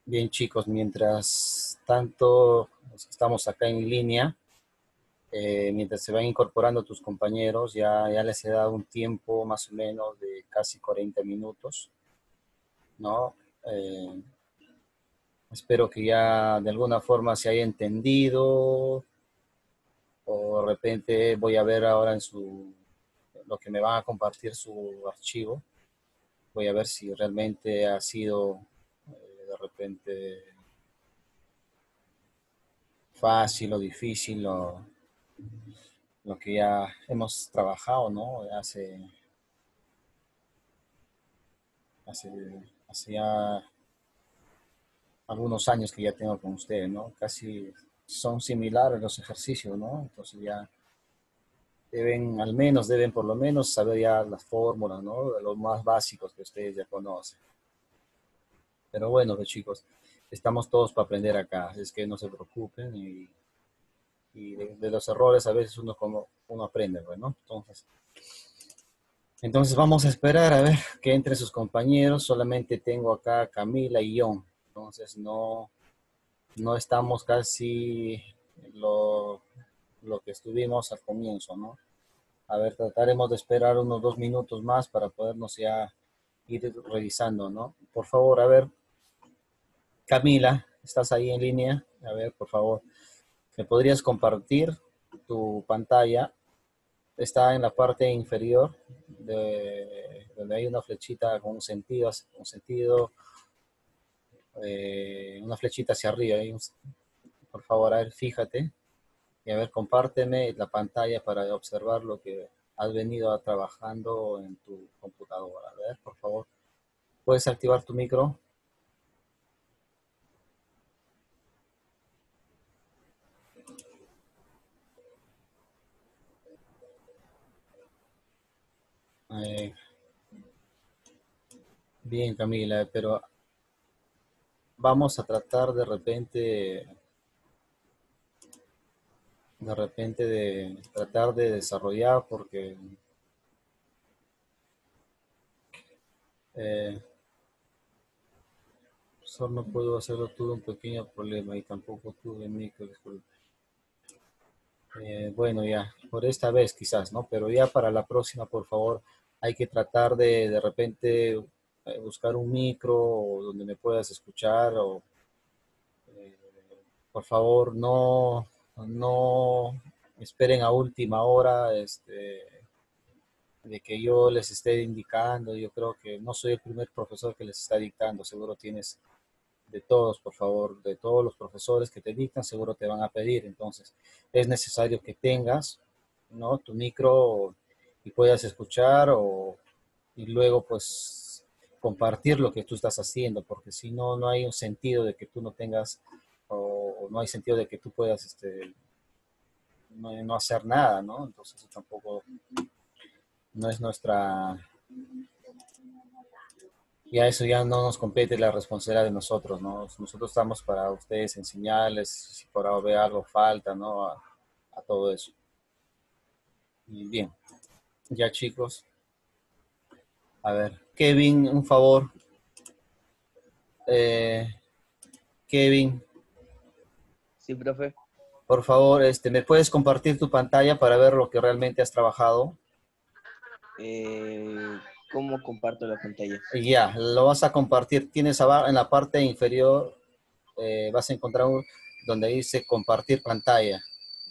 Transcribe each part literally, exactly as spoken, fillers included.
Bien, chicos, mientras tanto estamos acá en línea, eh, mientras se van incorporando tus compañeros, ya, ya les he dado un tiempo más o menos de casi cuarenta minutos, ¿no? Eh, Espero que ya de alguna forma se haya entendido o de repente voy a ver ahora en su, lo que me van a compartir su archivo, voy a ver si realmente ha sido eh, de repente fácil o difícil o lo que ya hemos trabajado, ¿no? Hace, hace, hace ya algunos años que ya tengo con ustedes, ¿no? Casi son similares los ejercicios, ¿no? Entonces ya deben, al menos deben por lo menos saber ya las fórmulas, ¿no? De los más básicos que ustedes ya conocen. Pero bueno, pues chicos, estamos todos para aprender acá, es que no se preocupen y, y de, de, los errores a veces uno como uno aprende, ¿no? Entonces, Entonces vamos a esperar a ver que entre sus compañeros. Solamente tengo acá a Camila y John. Entonces no, no estamos casi lo, lo que estuvimos al comienzo, ¿no? A ver, trataremos de esperar unos dos minutos más para podernos ya ir revisando, ¿no? Por favor, a ver, Camila, ¿estás ahí en línea? A ver, por favor, ¿me podrías compartir tu pantalla? Está en la parte inferior de, donde hay una flechita con un sentido, un sentido, eh, una flechita hacia arriba. Un, por favor, a ver, fíjate y a ver, compárteme la pantalla para observar lo que has venido trabajando en tu computadora. A ver, por favor, ¿puedes activar tu micro? Eh, bien, Camila, pero vamos a tratar de repente de repente de tratar de desarrollar porque eh, solo no puedo hacerlo, tuve un pequeño problema y tampoco tuve micro, disculpe. Eh, bueno, ya, por esta vez quizás, ¿no? Pero ya para la próxima, por favor, hay que tratar de de repente eh, buscar un micro o donde me puedas escuchar o eh, por favor no, no esperen a última hora, este, de que yo les esté indicando. Yo creo que no soy el primer profesor que les está dictando, seguro tienes de todos, por favor, de todos los profesores que te dictan, seguro te van a pedir. Entonces, es necesario que tengas, ¿no? Tu micro y puedas escuchar o, y luego, pues, compartir lo que tú estás haciendo, porque si no, no hay un sentido de que tú no tengas, o, o no hay sentido de que tú puedas, este, no, no hacer nada, ¿no? Entonces, eso tampoco no es nuestra, ya eso ya no nos compete la responsabilidad de nosotros, ¿no? Nosotros estamos para ustedes enseñarles, si por ahora ve algo falta, ¿no? A, a todo eso. Y bien, ya chicos, a ver, Kevin, un favor, eh, Kevin, Sí, profe. por favor, este, ¿me puedes compartir tu pantalla para ver lo que realmente has trabajado? Eh, ¿Cómo comparto la pantalla? Ya, lo vas a compartir, tienes abajo en la parte inferior, eh, vas a encontrar un, donde dice compartir pantalla.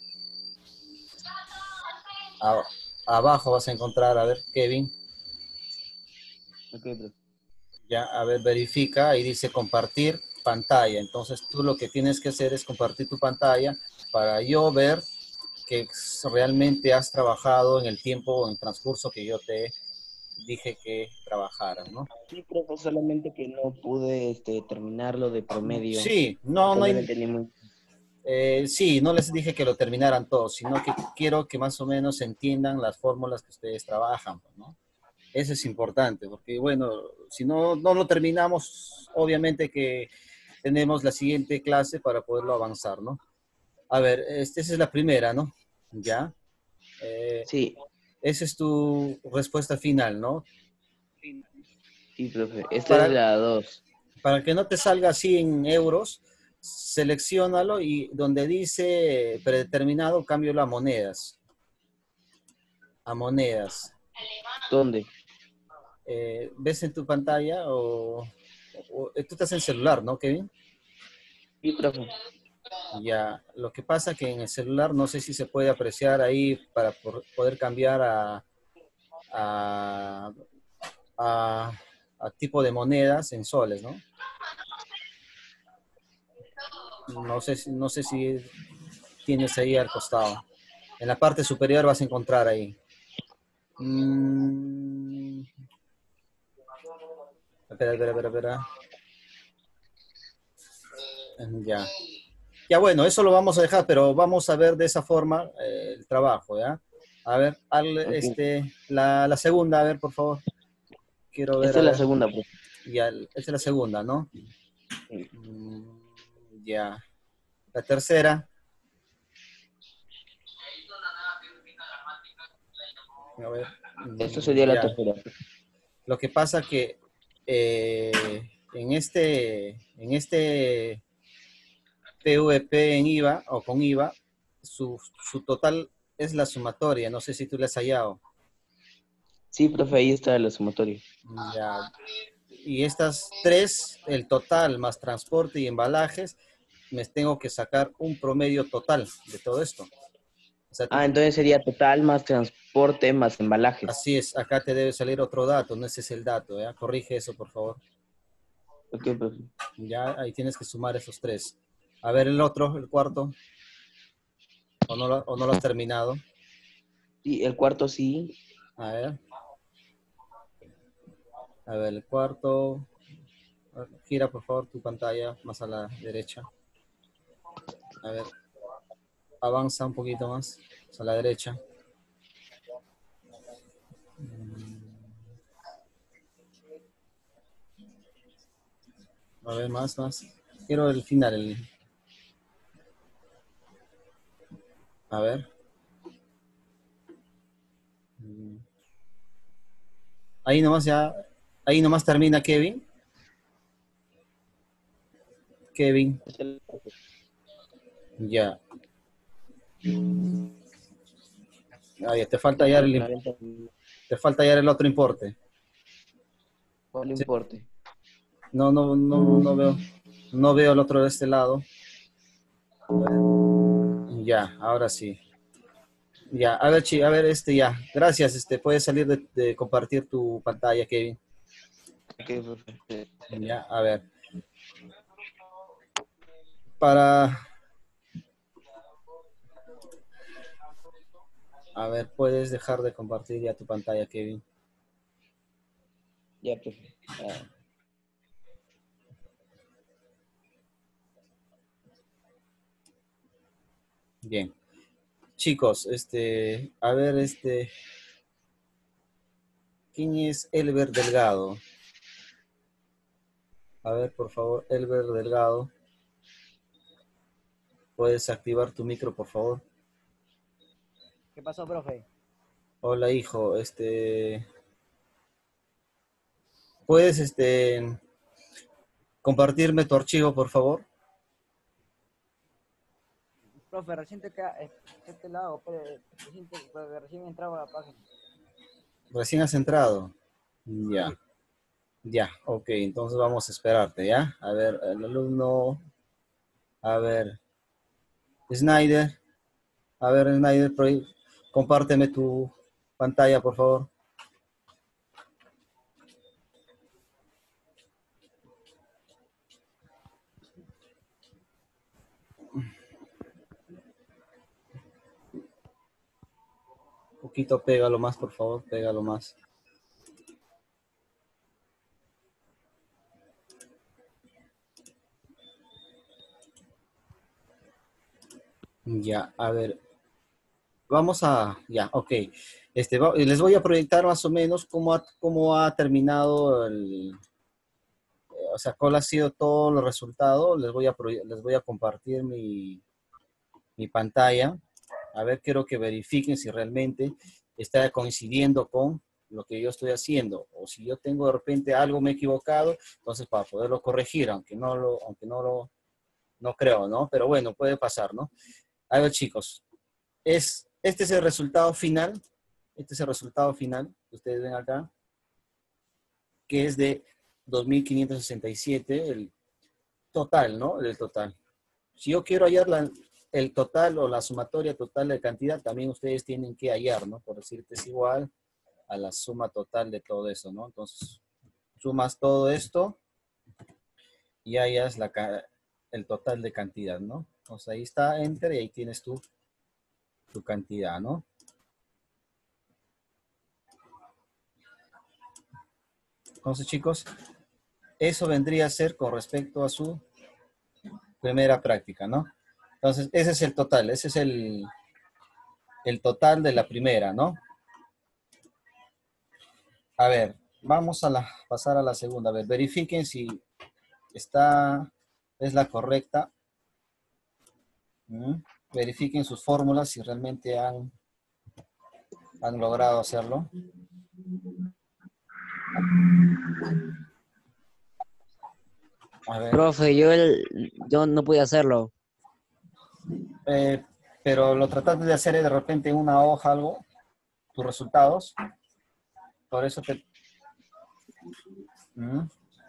A, abajo vas a encontrar, a ver, Kevin. Ok, profe. Ya, a ver, verifica y dice compartir pantalla. Entonces tú lo que tienes que hacer es compartir tu pantalla para yo ver que realmente has trabajado en el tiempo o en el transcurso que yo te dije que trabajaras, ¿no? Sí, profe, solamente que no pude este, terminarlo de promedio, Sí, no, porque no no hay, le entendí muy. eh, sí, no les dije que lo terminaran todos, sino que quiero que más o menos entiendan las fórmulas que ustedes trabajan, ¿no? Eso es importante, porque bueno, si no, no lo terminamos, obviamente que tenemos la siguiente clase para poderlo avanzar, ¿no? A ver, este, esa es la primera, ¿no? Ya. Eh, Sí, esa es tu respuesta final, ¿no? sí, profe. Esta es Para, la dos. para que no te salga así en euros, selecciónalo y donde dice predeterminado, cambio a monedas. A monedas. ¿Dónde? Eh, ¿ves en tu pantalla o, o- tú estás en celular, ¿no, Kevin? Sí, profe. Ya, lo que pasa que en el celular no sé si se puede apreciar ahí para por- poder cambiar a, a, a- a tipo de monedas en soles, ¿no? No sé, si- no sé si tienes ahí al costado. En la parte superior vas a encontrar ahí. Mm, espera, espera, espera, espera. Ya. Ya bueno, eso lo vamos a dejar, pero vamos a ver de esa forma eh, el trabajo, ¿ya? A ver, al, Okay. este, la, la segunda, a ver, por favor. Quiero ver, Esta a es la ver. segunda, profe. Ya, esa es la segunda, ¿no? Sí. Mm, ya. La tercera. A ver. Esta Mm, sería la ya. tercera. Lo que pasa que eh, en este, en este P V P en IVA o con IVA, su, su total es la sumatoria. No sé si tú le has hallado. Sí, profe, ahí está la sumatoria. Ya. Y estas tres, el total más transporte y embalajes, me tengo que sacar un promedio total de todo esto. O sea, tú, Ah, entonces sería total más transporte más embalajes. así es, acá te debe salir otro dato, no ese es el dato, ¿ya? Corrige eso, por favor. Ok, profe. Ya, ahí tienes que sumar esos tres. A ver el otro, el cuarto, o no lo, o no lo has terminado. Sí, el cuarto sí. A ver, a ver, el cuarto. Gira, por favor, tu pantalla más a la derecha. A ver, avanza un poquito más a la derecha. A ver, más, más. Quiero el final. El... A ver. Ahí nomás ya. Ahí nomás termina Kevin. Kevin. Ya. Ah, ya. Te falta ya el, te falta ya el otro importe. ¿Cuál Sí. importe? No, no, no, no veo. No veo el otro de este lado. Ya, ahora sí. Ya, a ver, chi, a ver, este ya. Gracias, este, puedes salir de, de compartir tu pantalla, Kevin. Ok, profe. Ya, a ver. Para. A ver, puedes dejar de compartir ya tu pantalla, Kevin. Ya, profe. Ah. Bien. Chicos, este, a ver, este, ¿quién es Elber Delgado? A ver, por favor, Elber Delgado. ¿Puedes activar tu micro, por favor? ¿Qué pasó, profe? Hola, hijo, este, ¿puedes, este, compartirme tu archivo, por favor? Profe, recién te queda eh, este lado, pero recién, te- pero recién entraba a la página. Recién has entrado. Ya, Sí. ya, ok, entonces vamos a esperarte, ¿ya? A ver, el alumno, a ver, Snyder, a ver, Snyder, pro- compárteme tu pantalla, por favor. Un poquito, pégalo más, por favor, pégalo más. Ya, a ver, vamos a, ya, ok. Este, va- les voy a proyectar más o menos cómo ha, cómo ha terminado el, eh, o sea, cuál ha sido todos los resultados. Les voy a, proye- les voy a compartir mi, mi pantalla. A ver, quiero que verifiquen si realmente está coincidiendo con lo que yo estoy haciendo, o si yo tengo de repente algo me he equivocado, entonces para poderlo corregir, aunque no lo, aunque no lo, no creo, ¿no? Pero bueno, puede pasar, ¿no? A ver, chicos, es, este es el resultado final, este es el resultado final que ustedes ven acá, que es de dos mil quinientos sesenta y siete, el total, ¿no? El total. Si yo quiero hallar la, el total o la sumatoria total de cantidad, también ustedes tienen que hallar, ¿no? Por decirte, es igual a la suma total de todo eso, ¿no? Entonces, sumas todo esto y hallas la, el total de cantidad, ¿no? Entonces, ahí está, enter, y ahí tienes tu, tu cantidad, ¿no? Entonces, chicos, eso vendría a ser con respecto a su primera práctica, ¿no? Entonces, ese es el total, ese es el, el total de la primera, ¿no? A ver, vamos a la, pasar a la segunda. A ver, verifiquen si está, es la correcta. ¿Mm? Verifiquen sus fórmulas si realmente han, han logrado hacerlo. A ver. Profe, yo, el, yo no pude hacerlo. Eh, pero lo trataste de hacer de repente en una hoja algo, tus resultados. Por eso te... ¿Mm?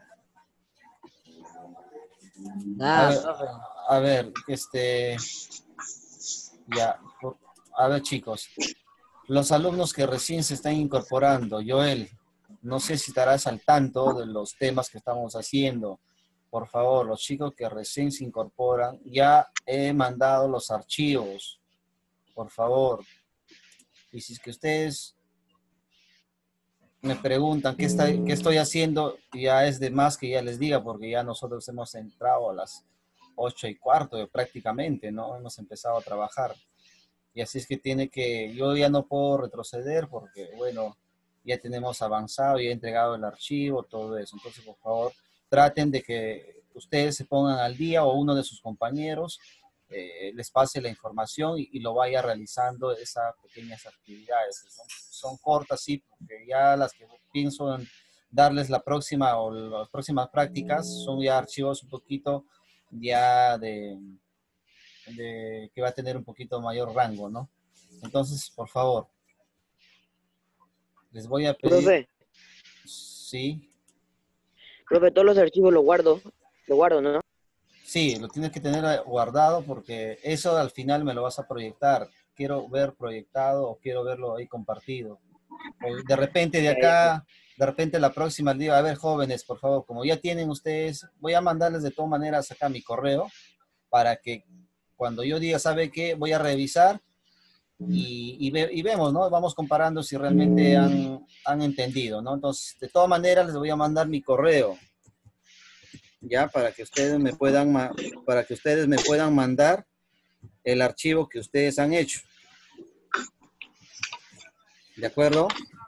A Ah, ver, profe. a ver, este... Ya, a ver, chicos. Los alumnos que recién se están incorporando, Joel, no sé si estarás al tanto de los temas que estamos haciendo. Por favor, los chicos que recién se incorporan, ya he mandado los archivos, por favor. Y si es que ustedes me preguntan qué, está, qué estoy haciendo, ya es de más que ya les diga, porque ya nosotros hemos entrado a las ocho y cuarto prácticamente, ¿no? Hemos empezado a trabajar. Y así es que tiene que, yo ya no puedo retroceder porque, bueno, ya tenemos avanzado, ya he entregado el archivo, todo eso. Entonces, por favor, traten de que ustedes se pongan al día o uno de sus compañeros eh, les pase la información y, y, lo vaya realizando esas pequeñas actividades. Son, son cortas, sí, porque ya las que pienso en darles la próxima o las próximas prácticas son ya archivos un poquito ya de de, que va a tener un poquito mayor rango, ¿no? Entonces, por favor, les voy a pedir, Profe, sí, profe, todos los archivos los guardo, lo guardo, ¿no? sí, lo tienes que tener guardado porque eso al final me lo vas a proyectar. Quiero ver proyectado o quiero verlo ahí compartido. O de repente de Ya, ya, acá, de repente la próxima al día, a ver, jóvenes, por favor, como ya tienen ustedes, voy a mandarles de todas maneras acá mi correo para que cuando yo diga, ¿sabe qué? Voy a revisar y, y, ve, y vemos, ¿no? Vamos comparando si realmente han, han entendido, ¿no? Entonces, de todas maneras, les voy a mandar mi correo, ¿ya? Para que ustedes me puedan, para que ustedes me puedan mandar el archivo que ustedes han hecho. ¿De acuerdo?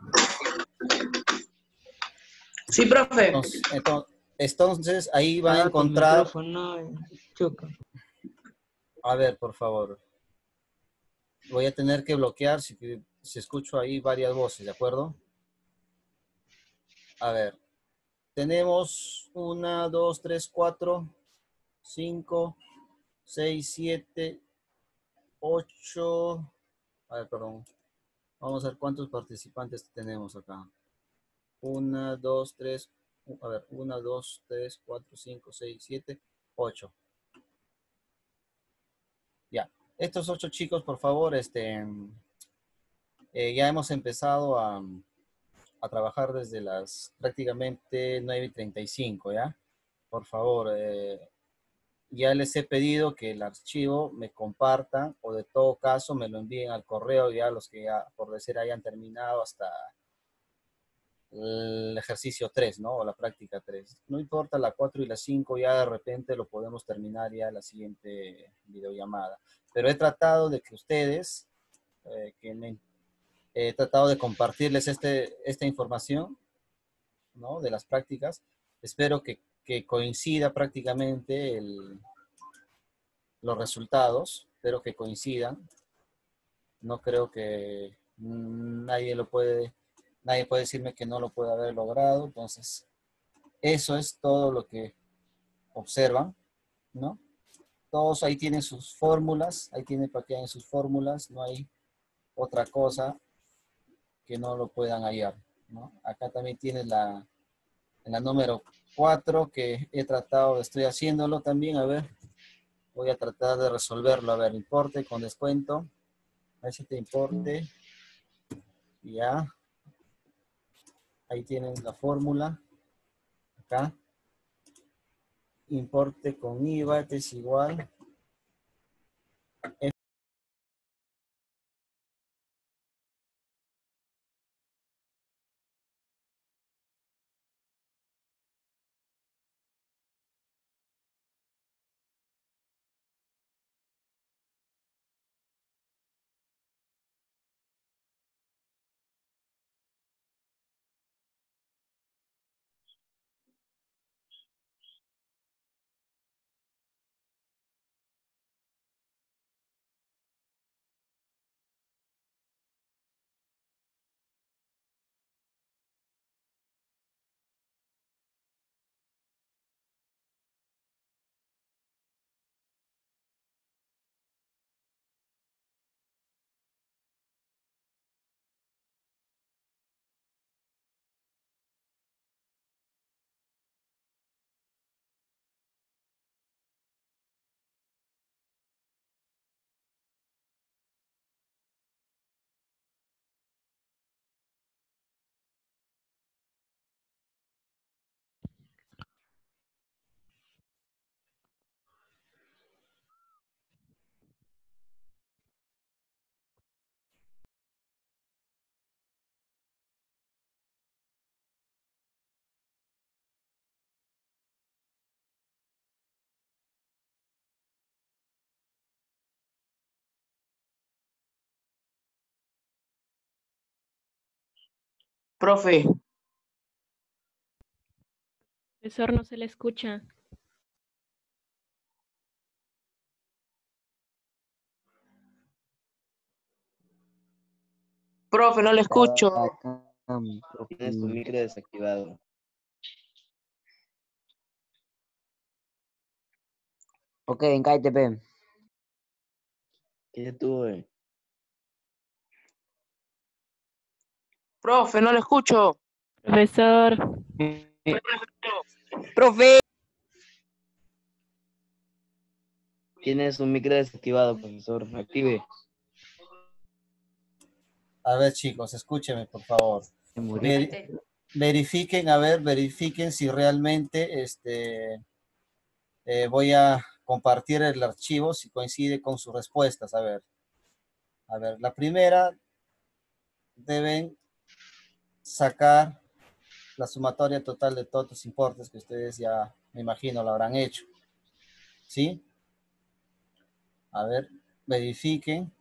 Sí, profe. Entonces, entonces, entonces ahí van a Ah, tu encontrar... micrófono, eh, choca. A ver, por favor. Voy a tener que bloquear si, si escucho ahí varias voces, ¿de acuerdo? A ver. Tenemos una, dos, tres, cuatro, cinco, seis, siete, ocho. A ver, perdón. Vamos a ver cuántos participantes tenemos acá. Una, dos, tres. A ver, una, dos, tres, cuatro, cinco, seis, siete, ocho. Ya. Estos ocho chicos, por favor, este, eh, ya hemos empezado a, a trabajar desde las prácticamente nueve y treinta y cinco, ¿ya? Por favor, eh, ya les he pedido que el archivo me compartan o de todo caso me lo envíen al correo ya los que ya, por decir, hayan terminado hasta el ejercicio tres, ¿no? O la práctica tres. No importa la cuatro y la cinco, ya de repente lo podemos terminar ya en la siguiente videollamada. Pero he tratado de que ustedes, eh, que me, he tratado de compartirles este, esta información, ¿no? De las prácticas. Espero que, que coincida prácticamente el, los resultados, espero que coincidan. No creo que nadie lo puede Nadie puede decirme que no lo puede haber logrado. Entonces, eso es todo lo que observan, ¿no? Todos ahí tienen sus fórmulas, ahí tienen para que hagan sus fórmulas, no hay otra cosa que no lo puedan hallar, ¿no? Acá también tienes la, en la número cuatro que he tratado, estoy haciéndolo también, a ver, voy a tratar de resolverlo, a ver, importe con descuento, a ver si te importe, ya, ahí tienes la fórmula, acá, importe con I V A es igual, Profe, Profesor, no se le escucha. profe, no le escucho. Acá, tienes tu micro desactivado. Ok, en K T P. ¿Qué tuve? Profe, no le escucho. Profesor, ¡Profe! Tienes un micro desactivado, profesor. Active. a ver chicos, escúchenme por favor. Se murió. Ver- verifiquen, a ver, verifiquen si realmente este, eh, voy a compartir el archivo, si coincide con sus respuestas. A ver, a ver, la primera deben sacar la sumatoria total de todos los importes que ustedes ya, me imagino, lo habrán hecho. ¿Sí? A ver, verifiquen.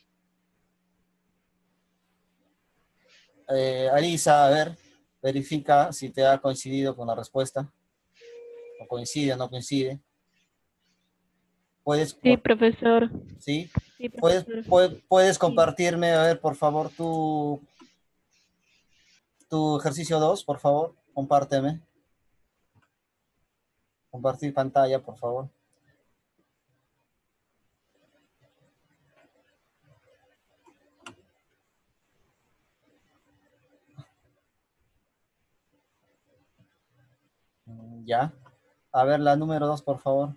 Eh, Arisa, a ver, verifica si te ha coincidido con la respuesta. O coincide o no coincide. Puedes, sí, profesor. ¿sí? Sí, Puedes, profesor. puedes, puedes Sí. compartirme, a ver, por favor, tu, tu ejercicio dos, por favor, compárteme. Compartir pantalla, por favor. Mm, ya. A ver, la número dos, por favor.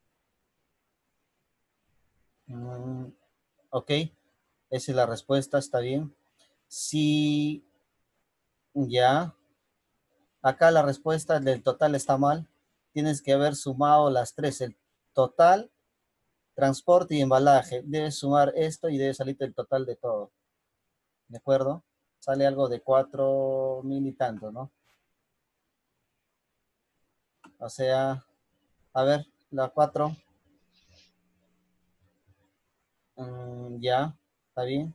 Mm, ok, esa es la respuesta, está bien. Si, ya. Acá la respuesta del total está mal. Tienes que haber sumado las tres, el total, transporte y embalaje. Debes sumar esto y debe salirte el total de todo. ¿De acuerdo? Sale algo de cuatro mil y tanto, ¿no? O sea, a ver, la cuatro. Mm, ya, está bien.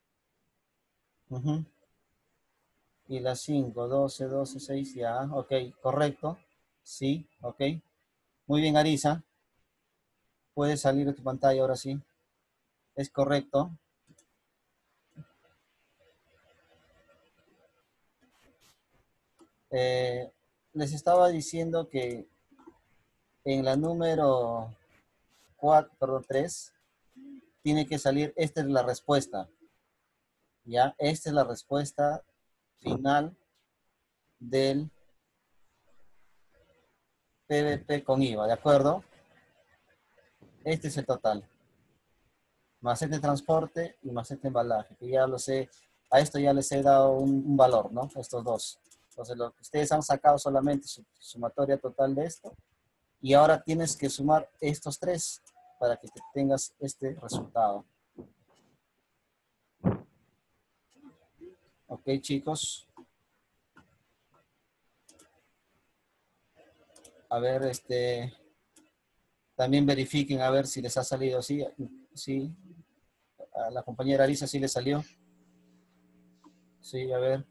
Ujú. Y la cinco, doce, doce, seis, ya, ok, correcto. Sí, ok. Muy bien, Arisa. Puedes salir de tu pantalla ahora sí. Es correcto. Eh, les estaba diciendo que en la número cuatro, perdón, tres, tiene que salir, esta es la respuesta. ¿Ya? Esta es la respuesta final del P V P con I V A, ¿de acuerdo? Este es el total. Más este transporte y más este embalaje, que ya lo sé, a esto ya les he dado un, un valor, ¿no? Estos dos. Entonces, lo que ustedes han sacado solamente su sumatoria total de esto, y ahora tienes que sumar estos tres para que te tengas este resultado. Ok, chicos. A ver, este, también verifiquen a ver si les ha salido, sí, sí. A la compañera Arisa sí le salió. Sí, a ver.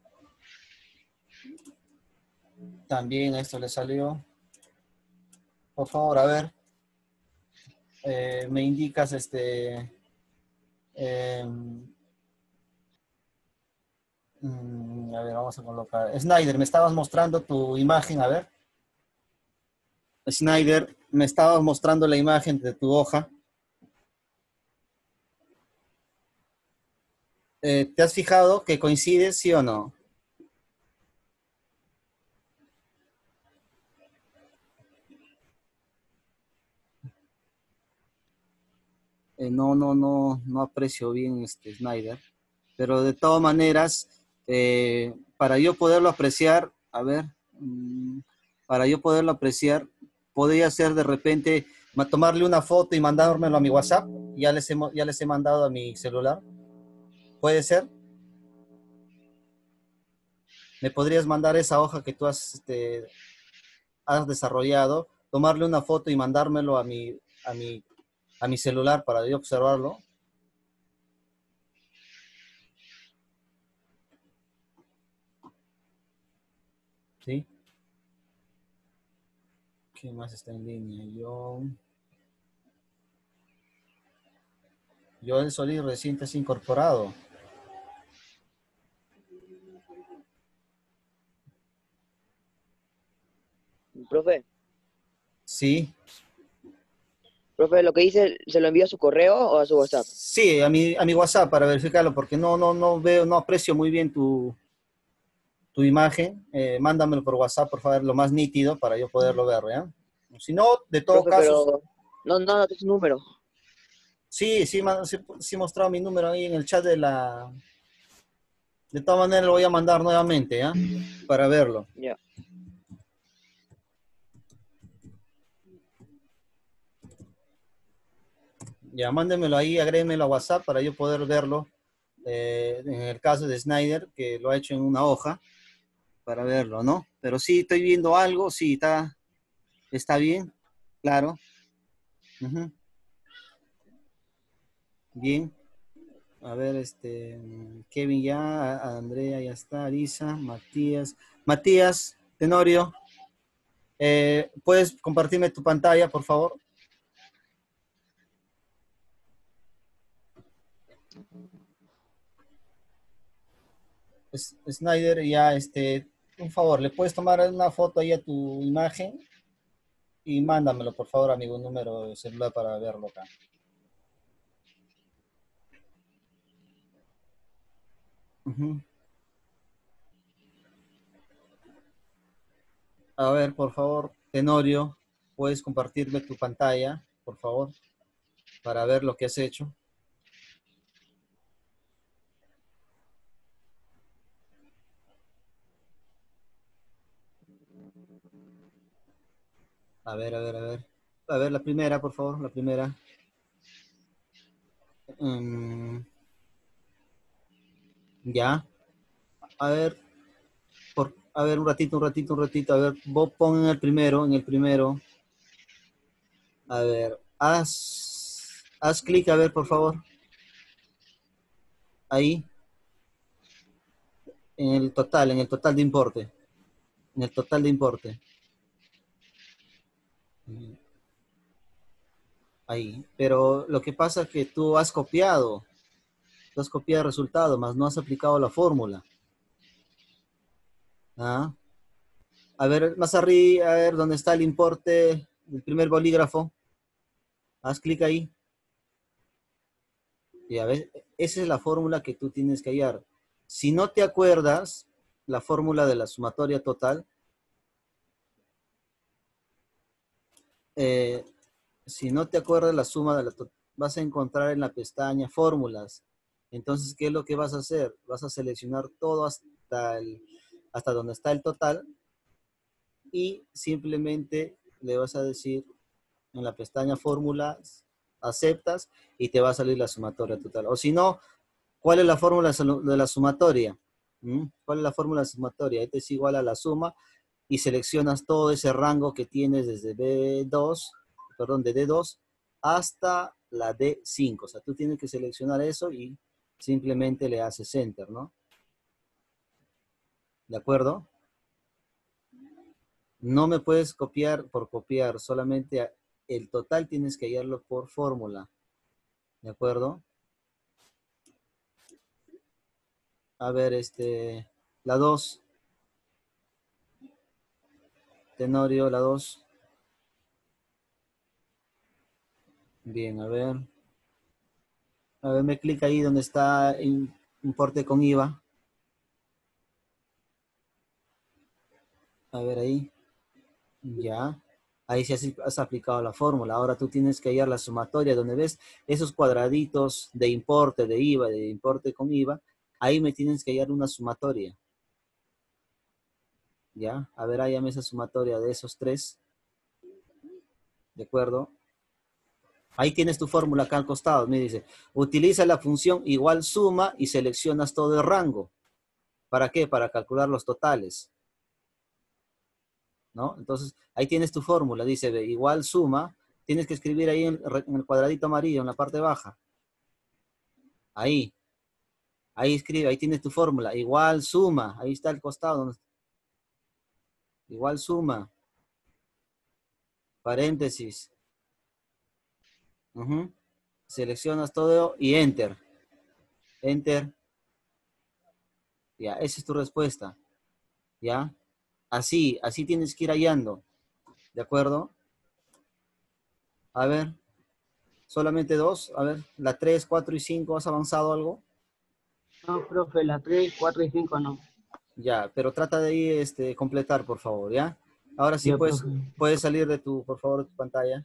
También a esto le salió. Por favor, a ver. Eh, me indicas este... Eh, mm, a ver, vamos a colocar. Snyder, me estabas mostrando tu imagen, a ver. Snyder, me estabas mostrando la imagen de tu hoja. Eh, ¿te has fijado que coincide, sí o no? Eh, no, no, no, no aprecio bien este Snyder. Pero de todas maneras, eh, para yo poderlo apreciar, a ver, mmm, para yo poderlo apreciar, podría ser de repente tomarle una foto y mandármelo a mi WhatsApp. Ya les he, ya les he mandado a mi celular. ¿Puede ser? ¿Me podrías mandar esa hoja que tú has, este, has desarrollado, tomarle una foto y mandármelo a mi, a mi, a mi celular para yo observarlo? ¿Sí? ¿Quién más está en línea? Yo... Joel Solís recién te has incorporado. Profe, Sí. profe, lo que dice, ¿se lo envió a su correo o a su WhatsApp? Sí, a mi, a mi WhatsApp para verificarlo, porque no, no, no veo, no aprecio muy bien tu, tu imagen. Eh, mándamelo por WhatsApp, por favor, lo más nítido para yo poderlo ver, ¿ya? Si no, de todo Profe, caso, pero no, no, no, es su número. sí, sí, ma- sí, sí he mostrado mi número ahí en el chat de la... De todas maneras lo voy a mandar nuevamente, ¿ya? Para verlo. Ya. Ya, mándemelo ahí, agréguemelo a WhatsApp para yo poder verlo. Eh, en el caso de Snyder, que lo ha hecho en una hoja, para verlo, ¿no? Pero sí, estoy viendo algo, sí, está, está bien, claro. Ujú. Bien. A ver, este, Kevin ya, a- Andrea ya está, Arisa, Matías. Matías, Tenorio, eh, ¿puedes compartirme tu pantalla, por favor? Es- Snyder, ya, este, un favor, ¿le puedes tomar una foto ahí a tu imagen? Y mándamelo, por favor, amigo, un número de celular para verlo acá. Ujú. A ver, por favor, Tenorio, ¿puedes compartirme tu pantalla, por favor, para ver lo que has hecho? A ver, a ver, a ver. A ver, la primera, por favor, la primera. Mm, ya. A ver, por, a ver, un ratito, un ratito, un ratito. A ver, vos pon en el primero, en el primero. A ver, haz, haz clic, a ver, por favor. Ahí, en el total, en el total de importe. En el total de importe. Ahí. Pero lo que pasa es que tú has copiado. Tú has copiado el resultado, más no has aplicado la fórmula. ¿Ah? A ver, más arriba, a ver, ¿dónde está el importe del primer bolígrafo? Haz clic ahí. Y a ver, esa es la fórmula que tú tienes que hallar. Si no te acuerdas la fórmula de la sumatoria total, eh, si no te acuerdas la suma de la total, vas a encontrar en la pestaña fórmulas. Entonces, ¿qué es lo que vas a hacer? Vas a seleccionar todo hasta, el, hasta donde está el total y simplemente le vas a decir en la pestaña fórmulas, aceptas y te va a salir la sumatoria total. O si no, ¿cuál es la fórmula de la sumatoria? ¿Mm? ¿Cuál es la fórmula sumatoria? Esta es igual a la suma y seleccionas todo ese rango que tienes desde B dos, perdón, de D dos hasta la D cinco. O sea, tú tienes que seleccionar eso y simplemente le haces Enter, ¿no? ¿De acuerdo? No me puedes copiar por copiar, solamente el total tienes que hallarlo por fórmula. ¿De acuerdo? A ver, este, la dos. Tenorio, la dos. Bien, a ver. A ver, me clic ahí donde está importe con I V A. A ver ahí. Ya. Ahí sí has, has aplicado la fórmula. Ahora tú tienes que hallar la sumatoria donde ves esos cuadraditos de importe de I V A, de importe con I V A. Ahí me tienes que hallar una sumatoria. Ya. A ver, hállame esa sumatoria de esos tres. ¿De acuerdo? Ahí tienes tu fórmula acá al costado. Me dice, utiliza la función igual suma y seleccionas todo el rango. ¿Para qué? Para calcular los totales. ¿No? Entonces, ahí tienes tu fórmula. Dice, ve, igual suma. Tienes que escribir ahí en, en el cuadradito amarillo, en la parte baja. Ahí. Ahí escribe, ahí tienes tu fórmula. Igual suma. Ahí está el costado. Igual suma. Paréntesis. Uh-huh. Seleccionas todo y Enter. Enter. Ya, esa es tu respuesta. ¿Ya? Así, así tienes que ir hallando. ¿De acuerdo? A ver. Solamente dos. A ver, la tres, cuatro y cinco, ¿has avanzado algo? No, profe, la tres, cuatro y cinco no. Ya, pero trata de ahí este, completar, por favor, ¿ya? Ahora sí Ya, puedes, profe. puedes salir de tu, por favor, de tu pantalla.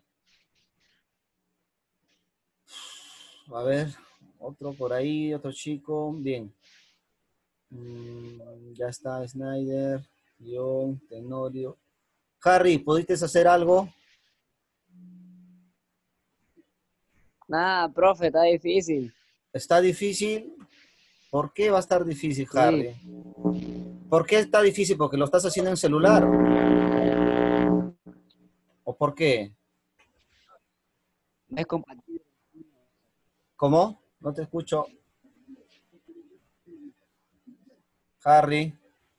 A ver, otro por ahí, otro chico. Bien. Mm, ya está, Snyder, John, Tenorio. Harry, ¿pudiste hacer algo? Nada, profe, está difícil. ¿Está difícil? ¿Por qué va a estar difícil, Sí. Harry? ¿Por qué está difícil? ¿Porque lo estás haciendo en celular? ¿O por qué? Es compatible. ¿Cómo? No te escucho. Harry,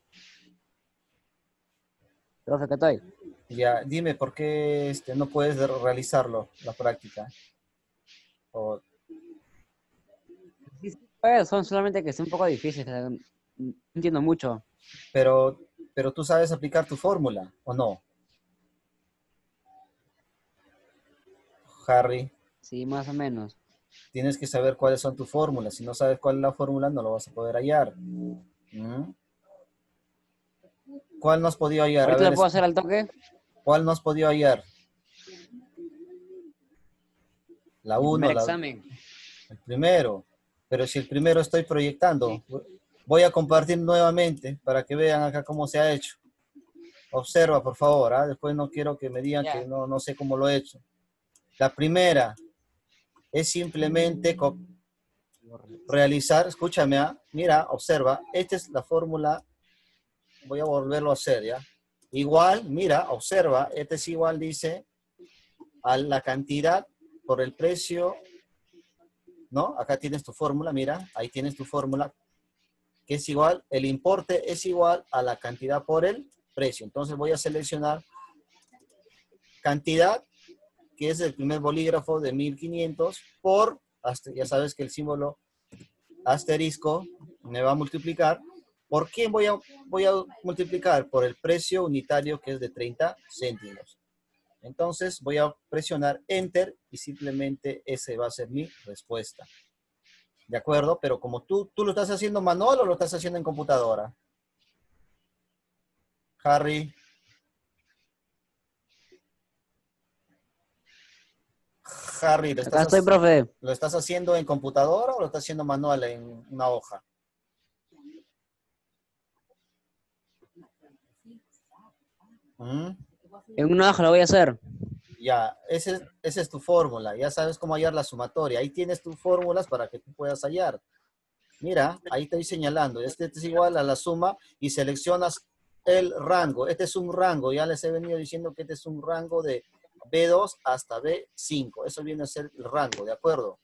Profe, ¿qué estoy? ya, dime por qué este, no puedes realizarlo, la práctica. O, Sí, sí, pues, son solamente que es un poco difíciles. o sea, no entiendo mucho. pero, pero tú sabes aplicar tu fórmula, ¿o no? Harry, Sí, más o menos. tienes que saber cuáles son tus fórmulas. Si no sabes cuál es la fórmula, no lo vas a poder hallar. ¿Mm? ¿Cuál no has podido hallar? A ¿Ahorita ver, lo puedo es- hacer al toque? ¿cuál no has podido hallar? La El uno, primer la, examen. el primero. Pero si el primero estoy proyectando, voy a compartir nuevamente para que vean acá cómo se ha hecho. Observa, por favor, ¿ah? Después no quiero que me digan Ya. que no, no sé cómo lo he hecho. La primera es simplemente co- realizar, escúchame, ¿ah? Mira, observa, esta es la fórmula, voy a volverlo a hacer, ¿ya? Igual, mira, observa, este es igual, dice, a la cantidad por el precio, ¿no? Acá tienes tu fórmula, mira, ahí tienes tu fórmula, que es igual, el importe es igual a la cantidad por el precio. Entonces voy a seleccionar cantidad, que es el primer bolígrafo de mil quinientos, por, hasta, ya sabes que el símbolo asterisco me va a multiplicar, ¿Por qué voy a, voy a multiplicar? Por el precio unitario que es de treinta céntimos. Entonces voy a presionar Enter y simplemente ese va a ser mi respuesta. ¿De acuerdo? Pero como tú, tú lo estás haciendo manual o lo estás haciendo en computadora. Harry. Harry, ¿lo Acá estás, estoy, profe. ¿lo estás haciendo en computadora o lo estás haciendo manual en una hoja? ¿Mm? En una hoja lo voy a hacer. Ya, ese, esa es tu fórmula. Ya sabes cómo hallar la sumatoria. Ahí tienes tus fórmulas para que tú puedas hallar. Mira, ahí te estoy señalando. Este es igual a la suma y seleccionas el rango. Este es un rango. Ya les he venido diciendo que este es un rango de B dos hasta B cinco. Eso viene a ser el rango, ¿de acuerdo?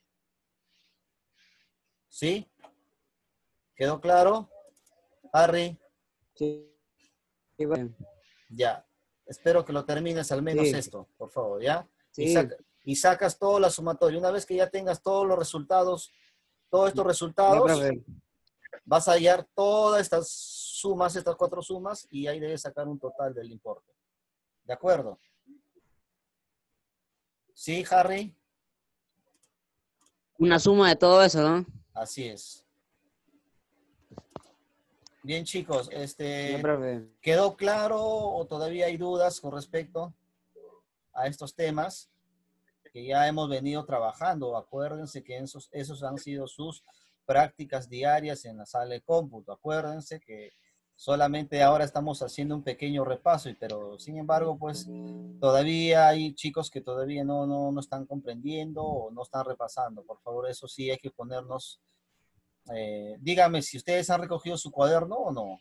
¿Sí? ¿Quedó claro? Harry. Sí. Sí, profe. Ya. Espero que lo termines al menos Sí. esto, por favor, ¿ya? Y, Sí. saca- y sacas toda la sumatoria. Una vez que ya tengas todos los resultados, todos estos Ya, resultados, profe. vas a hallar todas estas sumas, estas cuatro sumas, y ahí debes sacar un total del importe. ¿De acuerdo? ¿Sí, Harry? Una suma de todo eso, ¿no? Así es. Bien, chicos, Ya, este, profe. ¿quedó claro o todavía hay dudas con respecto a estos temas que ya hemos venido trabajando? Acuérdense que esos, esos han sido sus prácticas diarias en la sala de cómputo. Acuérdense que solamente ahora estamos haciendo un pequeño repaso, y- pero sin embargo, pues todavía hay chicos que todavía no, no, no están comprendiendo o no están repasando. Por favor, eso sí hay que ponernos. Eh, dígame si ustedes han recogido su cuaderno o no.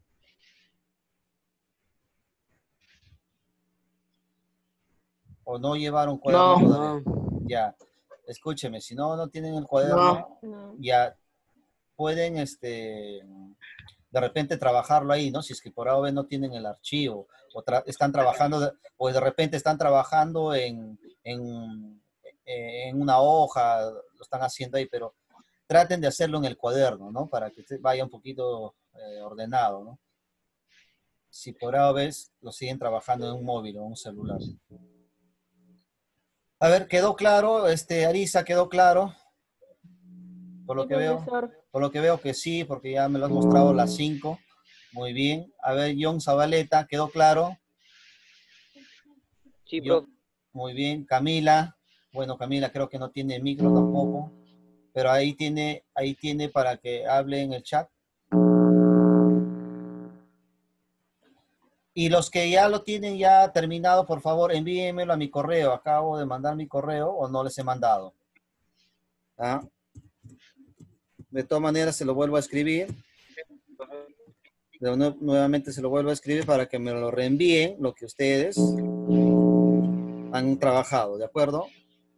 O no llevaron cuaderno No, todavía. No. Ya, escúcheme, si no, no tienen el no. cuaderno, No. ya pueden, este, de repente trabajarlo ahí, ¿no? Si es que por A o B no tienen el archivo, o tra- están trabajando, de- o de repente están trabajando en, en, en una hoja, lo están haciendo ahí, pero traten de hacerlo en el cuaderno, ¿no? Para que te vaya un poquito eh, ordenado, ¿no? Si por A o B lo siguen trabajando en un móvil o un celular. A ver, ¿quedó claro? Este, Arisa, ¿quedó claro? Por lo Sí, que veo, profesor. por lo que veo que sí, porque ya me lo has mostrado las cinco. Muy bien. A ver, John Zabaleta, ¿quedó claro? Sí, Yo, profe. muy bien. Camila, bueno, Camila creo que no tiene micro tampoco, pero ahí tiene, ahí tiene para que hable en el chat. Y los que ya lo tienen ya terminado, por favor, envíenmelo a mi correo. Acabo de mandar mi correo o no les he mandado. ¿Ah? De todas maneras, se lo vuelvo a escribir. De nue- nuevamente se lo vuelvo a escribir para que me lo reenvíen, lo que ustedes han trabajado, ¿de acuerdo?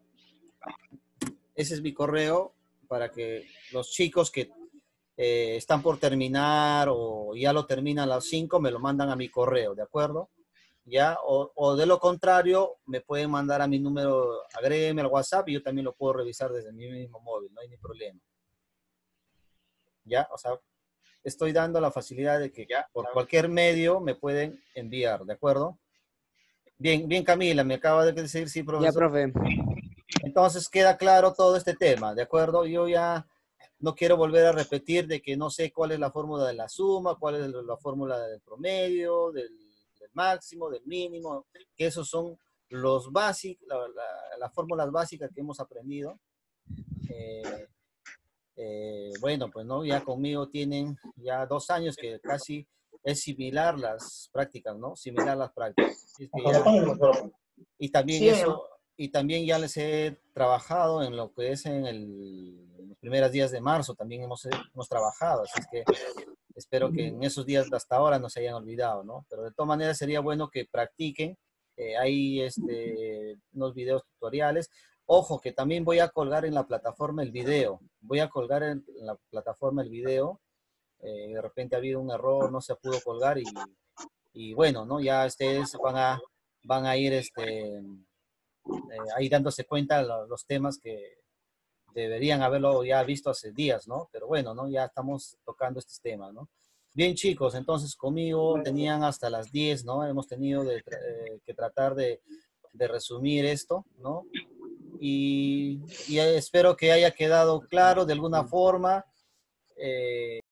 Ese es mi correo para que los chicos que eh, están por terminar o ya lo terminan a las cinco me lo mandan a mi correo, ¿de acuerdo? ¿Ya? O, o de lo contrario, me pueden mandar a mi número, agréguenme al WhatsApp y yo también lo puedo revisar desde mi mismo móvil, no hay ni problema. ¿Ya? O sea, estoy dando la facilidad de que por cualquier medio me pueden enviar, ¿de acuerdo? Bien, bien, Camila, me acaba de decir, sí, Ya, profesor. profe. Entonces queda claro todo este tema, ¿de acuerdo? Yo ya no quiero volver a repetir de que no sé cuál es la fórmula de la suma, cuál es la fórmula del promedio, del, del máximo, del mínimo, que esos son los básicos, la, la, las fórmulas básicas que hemos aprendido. Eh, eh, bueno, pues no, ya conmigo tienen ya dos años que casi es similar las prácticas, ¿no? Similar las prácticas. Es que ya, y también Sí, eso, y también ya les he trabajado en lo que es en, el, en los primeros días de marzo, también hemos, hemos trabajado, así es que espero que en esos días de hasta ahora no se hayan olvidado, ¿no? Pero de todas maneras sería bueno que practiquen, eh, hay este, unos videos tutoriales. Ojo, que también voy a colgar en la plataforma el video, voy a colgar en la plataforma el video, eh, de repente ha habido un error, no se pudo colgar y, y bueno, ¿no? Ya ustedes van a, van a ir este, eh, ahí dándose cuenta de los temas que deberían haberlo ya visto hace días, ¿no? Pero bueno, ¿no? Ya estamos tocando estos temas, ¿no? Bien, chicos, entonces conmigo tenían hasta las diez, ¿no? Hemos tenido de tra- eh, que tratar de, de resumir esto, ¿no? Y, y espero que haya quedado claro de alguna forma. eh,